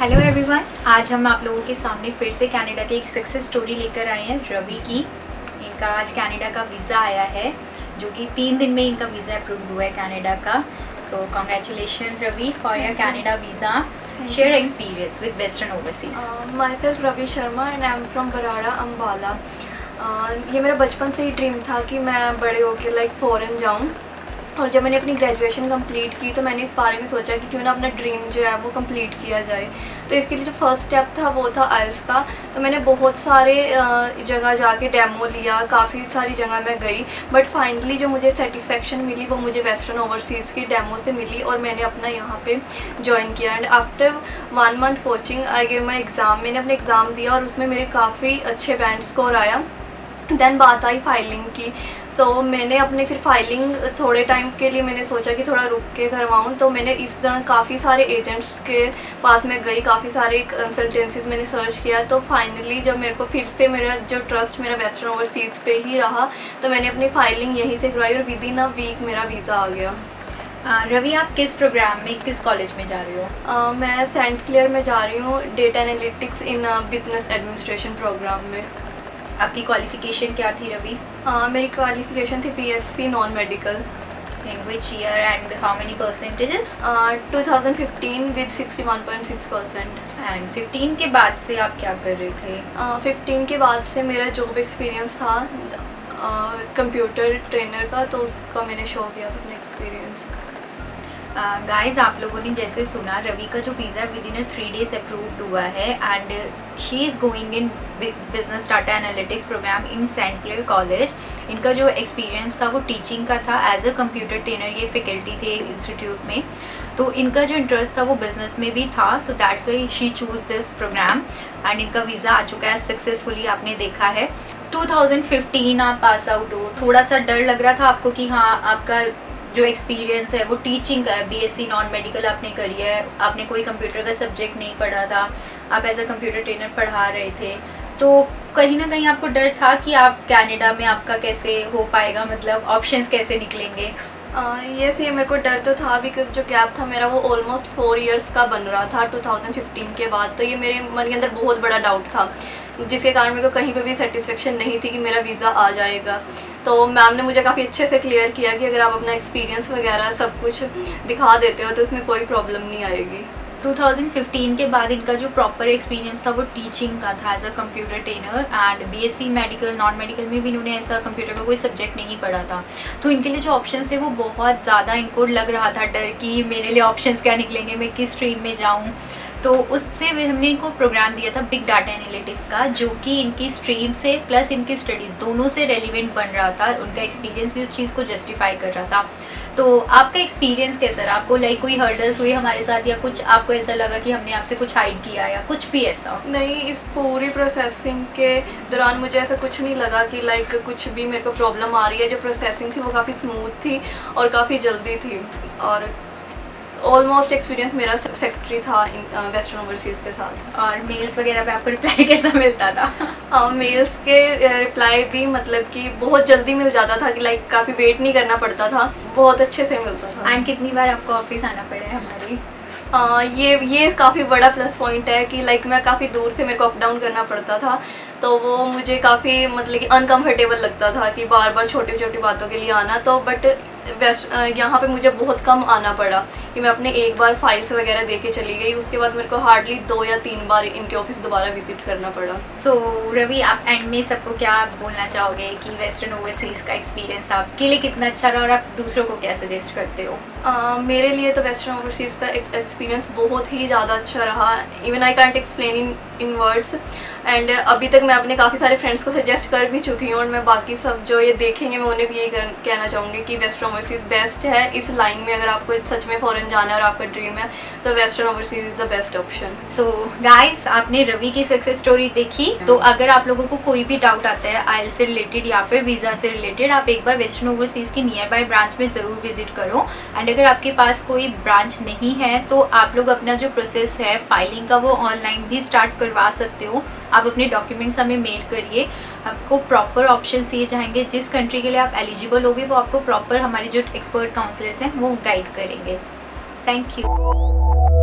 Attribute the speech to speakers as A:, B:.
A: Hello everyone, आज हम आप लोगों के सामने फिर से कनाडा की एक सक्सेस स्टोरी लेकर आए हैं रवि की। इनका आज कनाडा का वीज़ा आया है, जो कि 3 दिन में इनका वीज़ा अप्रूव हुआ है कनाडा का। So congratulation Ravi for your Canada visa. Share experience with Western Overseas.
B: My self Ravi Sharma and I am from Barara Ambala. ये मेरा बचपन से ही ड्रीम था कि मैं बड़े होकर फ़ॉरेन जाऊँ। और जब मैंने अपनी ग्रेजुएशन कंप्लीट की तो मैंने इस बारे में सोचा कि क्यों ना अपना ड्रीम जो है वो कंप्लीट किया जाए। तो इसके लिए जो फर्स्ट स्टेप था वो था आइल्स का। तो मैंने बहुत सारे जगह जाके डेमो लिया, काफ़ी सारी जगह मैं गई, बट फाइनली जो मुझे सेटिस्फेक्शन मिली वो मुझे वेस्टर्न ओवरसीज़ की डेमो से मिली और मैंने अपना यहाँ पे ज्वाइन किया। And after 1 month coaching I give my exam. मैंने अपने एग्ज़ाम दिया और उसमें मेरे काफ़ी अच्छे बैंड स्कोर आया। देन बात आई फाइलिंग की, तो मैंने अपने फिर फाइलिंग थोड़े टाइम के लिए मैंने सोचा कि थोड़ा रुक के करवाऊँ। तो मैंने इस दौरान काफ़ी सारे एजेंट्स के पास में गई, काफ़ी सारे कंसल्टेंसीज मैंने सर्च किया। तो फाइनली जब मेरे को फिर से मेरा जो ट्रस्ट मेरा वेस्टर्न ओवरसीज़ पे ही रहा तो मैंने अपनी फाइलिंग यहीं से करवाई और विद इन अ वीक मेरा वीज़ा आ गया।
A: रवि, आप किस प्रोग्राम में, किस कॉलेज में जा रही हो?
B: मैं सेंट क्लियर में जा रही हूँ, data analytics in business administration program में।
A: आपकी क्वालिफिकेशन क्या थी रवि?
B: मेरी क्वालिफिकेशन थी BSc non medical.
A: In which year and how many percentages?
B: 2015 with 61.6%।
A: And 15 के बाद से आप क्या कर रहे थे?
B: 15 के बाद से मेरा जॉब एक्सपीरियंस था कंप्यूटर ट्रेनर का, तो उसका मैंने शो किया था अपना एक्सपीरियंस।
A: गाइस, आप लोगों ने जैसे सुना, रवि का जो visa with in 3 days approved हुआ है and she is going in business data analytics program in Saint Clair college. इनका जो एक्सपीरियंस था वो टीचिंग का था, एज अ कंप्यूटर ट्रेनर ये फैकल्टी थे इंस्टीट्यूट में। तो इनका जो इंटरेस्ट था वो बिज़नेस में भी था, तो that's why she choose this program and इनका वीज़ा आ चुका है सक्सेसफुली, आपने देखा है। 2015 आप पास आउट हो, थोड़ा सा डर लग रहा था आपको कि हाँ, आपका जो एक्सपीरियंस है वो टीचिंग का है, BSc नॉन मेडिकल आपने करी है, आपने कोई कंप्यूटर का सब्जेक्ट नहीं पढ़ा था, आप एज अ कंप्यूटर ट्रेनर पढ़ा रहे थे, तो कहीं ना कहीं आपको डर था कि आप कनाडा में आपका कैसे हो पाएगा, मतलब ऑप्शंस कैसे निकलेंगे?
B: ये मेरे को डर तो था, बिकॉज जो गैप था मेरा वो ऑलमोस्ट 4 इयर्स का बन रहा था 2015 के बाद। तो ये मेरे मन के अंदर बहुत बड़ा डाउट था, जिसके कारण मेरे को कहीं पे भी सेटिस्फेक्शन नहीं थी कि मेरा वीज़ा आ जाएगा। तो मैम ने मुझे काफ़ी अच्छे से क्लियर किया कि अगर आप अपना एक्सपीरियंस वगैरह सब कुछ दिखा देते हो तो इसमें कोई प्रॉब्लम नहीं आएगी।
A: 2015 के बाद इनका जो प्रॉपर एक्सपीरियंस था वो टीचिंग का था, as a computer trainer and BSc medical non medical में भी इन्होंने ऐसा कंप्यूटर का कोई सब्जेक्ट नहीं पढ़ा था। तो इनके लिए जो ऑप्शंस थे वो बहुत ज़्यादा, इनको लग रहा था डर कि मेरे लिए ऑप्शंस क्या निकलेंगे, मैं किस स्ट्रीम में जाऊँ। तो उससे हमने इनको प्रोग्राम दिया था बिग डाटा एनालिटिक्स का, जो कि इनकी स्ट्रीम से प्लस इनकी स्टडीज़ दोनों से रेलिवेंट बन रहा था, उनका एक्सपीरियंस भी उस चीज़ को जस्टिफाई कर रहा था। तो आपका एक्सपीरियंस कैसा रहा? आपको कोई हर्डल्स हुई हमारे साथ, या कुछ आपको ऐसा लगा कि हमने आपसे कुछ हाइड किया या कुछ भी ऐसा?
B: नहीं, इस पूरी प्रोसेसिंग के दौरान मुझे ऐसा कुछ नहीं लगा कि कुछ भी मेरे को प्रॉब्लम आ रही है। जो प्रोसेसिंग थी वो काफ़ी स्मूथ थी और काफ़ी जल्दी थी, और ऑलमोस्ट एक्सपीरियंस मेरा सेक्रेटरी था वेस्टर्न ओवरसीज़ के साथ।
A: और मेल्स वगैरह पे आपको रिप्लाई कैसा मिलता था?
B: मेल्स के रिप्लाई भी मतलब कि बहुत जल्दी मिल जाता था कि काफ़ी वेट नहीं करना पड़ता था, बहुत अच्छे से मिलता था।
A: एंड कितनी बार आपको ऑफिस आना पड़ा है हमारी?
B: ये काफ़ी बड़ा प्लस पॉइंट है कि मैं काफ़ी दूर से मेरे को अप डाउन करना पड़ता था, तो वो मुझे काफ़ी मतलब कि अनकंफर्टेबल लगता था कि बार बार छोटी छोटी बातों के लिए आना। तो बट यहाँ पे मुझे बहुत कम आना पड़ा कि मैं अपने एक बार फाइल्स वगैरह दे के चली गई, उसके बाद मेरे को हार्डली 2 या 3 बार इनके ऑफिस दोबारा विजिट करना पड़ा।
A: सो रवि, आप एंड में सबको क्या बोलना चाहोगे कि वेस्टर्न ओवरसीज़ का एक्सपीरियंस आपके लिए कितना अच्छा रहा और आप दूसरों को क्या सजेस्ट करते हो?
B: मेरे लिए तो वेस्टर्न ओवरसीज़ का एक्सपीरियंस बहुत ही ज़्यादा अच्छा रहा, even I can't explain in words. And अभी तक मैं अपने काफ़ी सारे फ्रेंड्स को सजेस्ट कर भी चुकी हूँ, और मैं बाकी सब जो ये देखेंगे मैं उन्हें भी यही कहना चाहूँगी कि वेस्टर्न ओवरसीज़ बेस्ट है इस लाइन में। अगर आपको सच में फॉरेन जाना है और आपका ड्रीम है तो Western Overseas is the best option.
A: So guys, आपने रवि की सक्सेस स्टोरी देखी, तो अगर आप लोगों को कोई भी डाउट आता है आइल्स से रिलेटेड या फिर वीज़ा से रिलेटेड, आप एक बार वेस्टर्न ओवरसीज़ की नियर बाय ब्रांच में ज़रूर विजिट करो। एंड अगर आपके पास कोई ब्रांच नहीं है तो आप लोग अपना जो प्रोसेस है फाइलिंग का वो ऑनलाइन भी स्टार्ट करवा सकते हो। आप अपने डॉक्यूमेंट्स हमें मेल करिए, आपको प्रॉपर ऑप्शन दिए जाएंगे। जिस कंट्री के लिए आप एलिजिबल होगे वो आपको प्रॉपर हमारे जो एक्सपर्ट काउंसलर्स हैं वो गाइड करेंगे। Thank you.